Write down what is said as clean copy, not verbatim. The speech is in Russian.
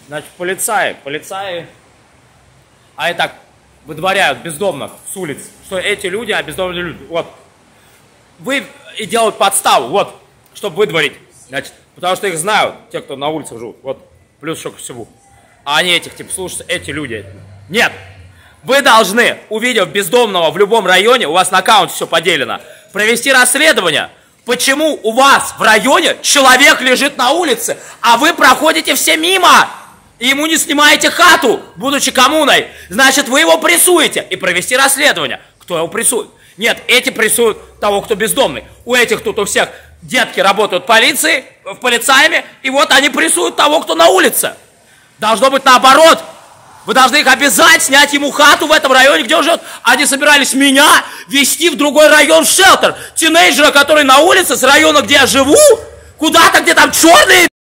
Значит, полицаи, они так выдворяют бездомных с улиц, что эти люди, бездомные люди, вот, вы и делают подставу, вот, чтобы выдворить, значит, потому что их знают, те, кто на улицах живут, вот, плюс еще ко всему. А они этих, типа, слушайте, эти люди. Нет, вы должны, увидев бездомного в любом районе, у вас на аккаунте все поделено, провести расследование, почему у вас в районе человек лежит на улице, а вы проходите все мимо, и ему не снимаете хату, будучи коммуной, значит, вы его прессуете, и провести расследование, кто его прессует. Нет, эти прессуют того, кто бездомный. У этих тут у всех детки работают полицаями, и вот они прессуют того, кто на улице. Должно быть наоборот. Вы должны их обязать снять ему хату в этом районе, где он живет. Они собирались меня везти в другой район, в шелтер. Тинейджера, который на улице с района, где я живу, куда-то, где там черные